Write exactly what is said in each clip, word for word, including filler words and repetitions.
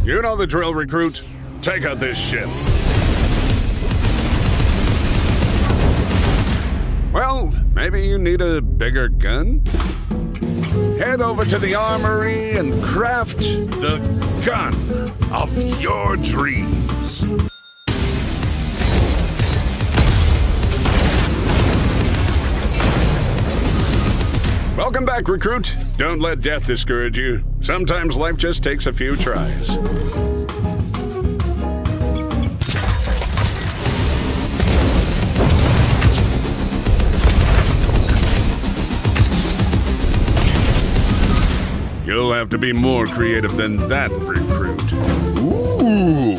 You know the drill, recruit. Take out this ship. Well, maybe you need a bigger gun? Head over to the armory and craft the gun of your dreams. Welcome back, recruit. Don't let death discourage you. Sometimes life just takes a few tries. You'll have to be more creative than that, recruit. Ooh!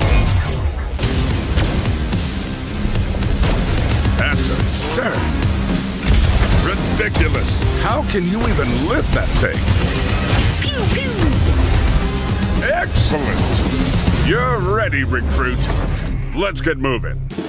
That's absurd. Ridiculous. How can you even lift that thing? Pew, pew. Excellent. You're ready, recruit. Let's get moving.